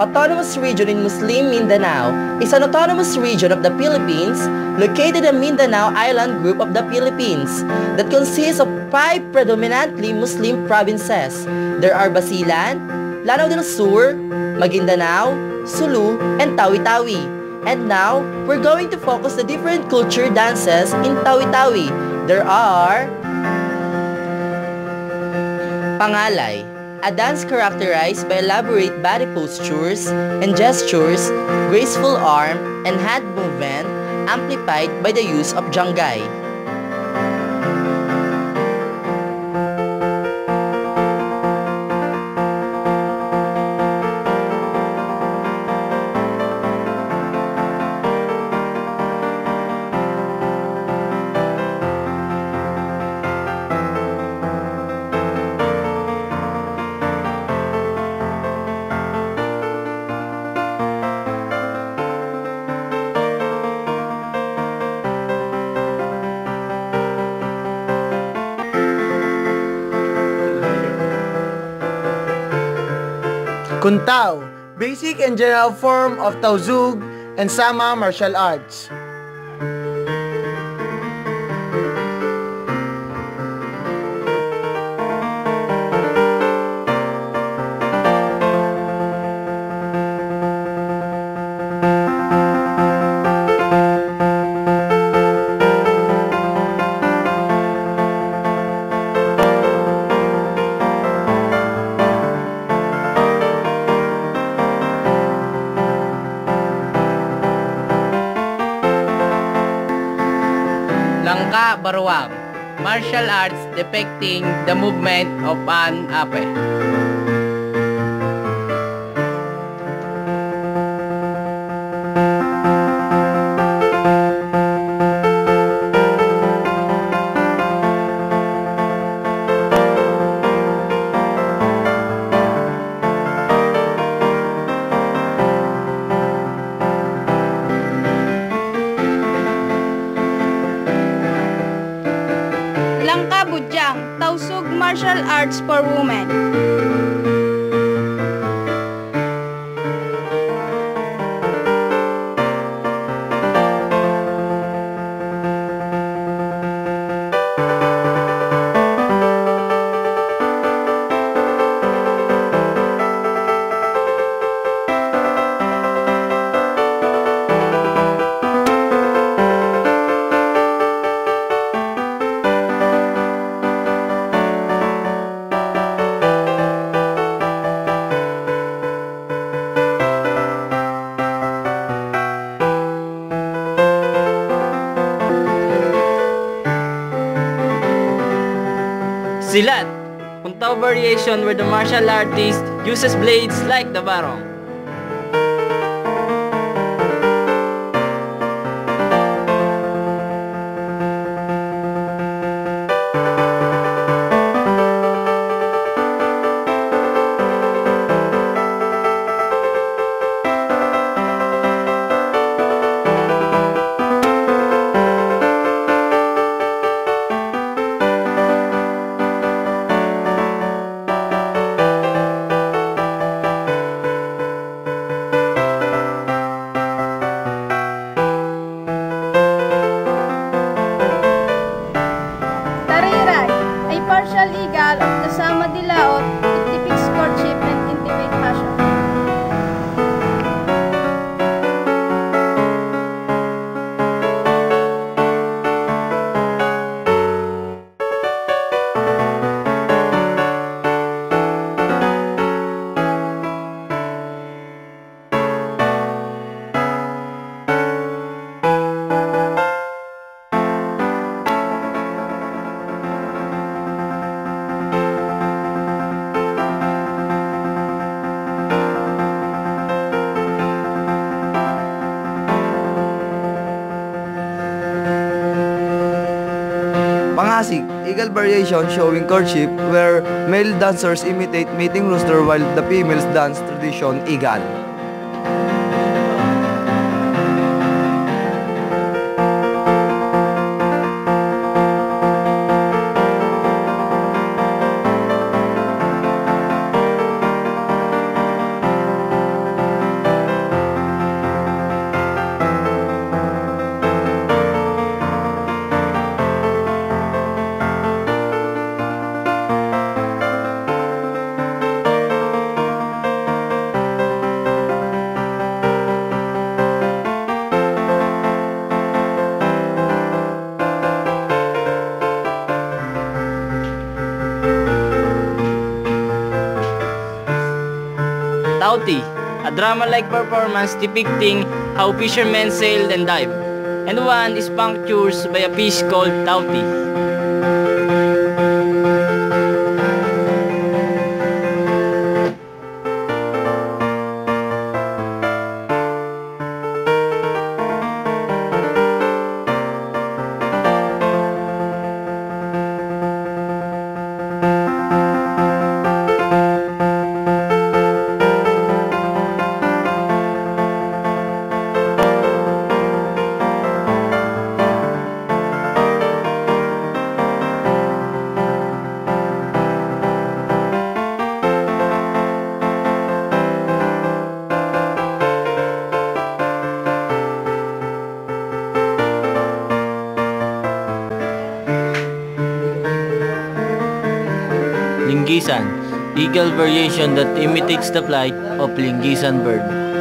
Autonomous Region in Muslim Mindanao is an autonomous region of the Philippines located in Mindanao Island group of the Philippines that consists of 5 predominantly Muslim provinces. There are Basilan, Lanao del Sur, Maguindanao, Sulu, and Tawi-Tawi. And now, we're going to focus the different culture dances in Tawi-Tawi. There are Pangalay, a dance characterized by elaborate body postures and gestures, graceful arm and hand movement, amplified by the use of Janggay. Kuntao, basic and general form of Tauzug and Sama martial arts. Langka Baruang, martial arts depicting the movement of an ape. Langka Bujang, Tausug martial arts for women. Silat, Kuntao variation where the martial artist uses blades like the barong. Tariray, a partial eagle of the Sama Dilaot, it depicts courtship and intimate passion. Pangasik, eagle variation showing courtship where male dancers imitate mating rooster while the females dance tradition eagle. Tauti, a drama-like performance depicting how fishermen sailed and dived, and one is punctured by a fish called Tauti. Linggisan, eagle variation that imitates the flight of Linggisan bird.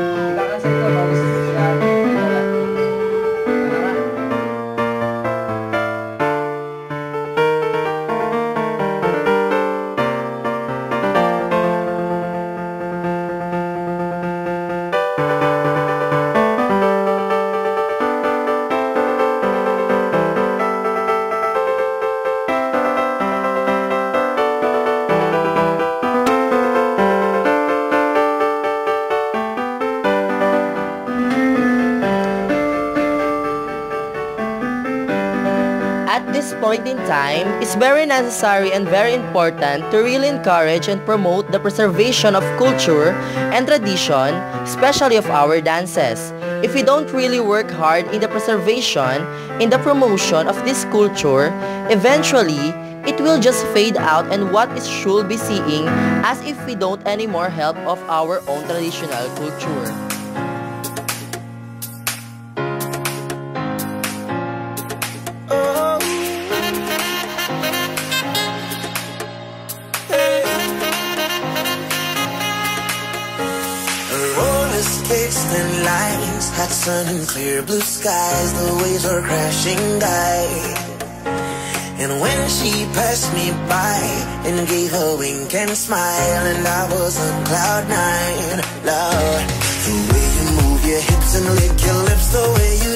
At this point in time, it's very necessary and very important to really encourage and promote the preservation of culture and tradition, especially of our dances. If we don't really work hard in the preservation, in the promotion of this culture, eventually, it will just fade out and what it should be seeing as if we don't anymore help of our own traditional culture. Thin lines, hot sun and clear blue skies, the waves were crashing by. And when she passed me by and gave a wink and smile, and I was on cloud nine, Lord, the way you move your hips and lick your lips, the way you